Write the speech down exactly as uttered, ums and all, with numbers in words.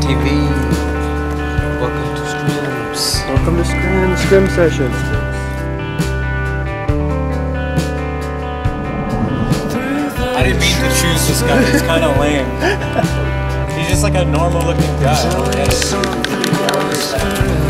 T V. Welcome to Scrims. Welcome to Scrim, Scrim Session. I didn't mean to choose this guy, he's kind of lame. He's just like a normal looking guy.